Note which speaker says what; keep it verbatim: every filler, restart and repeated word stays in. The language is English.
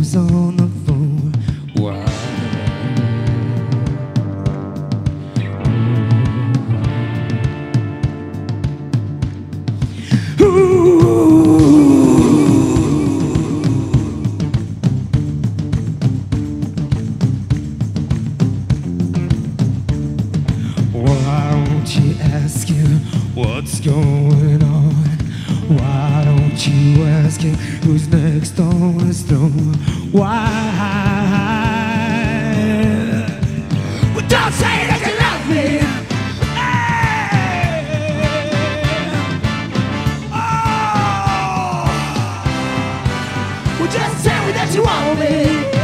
Speaker 1: who's on the phone? Why? Why don't you ask him what's going on? Why don't you ask him who's next on his throne? Why? Well, don't say that you love me. Hey! Oh! Well, just tell me that you want me.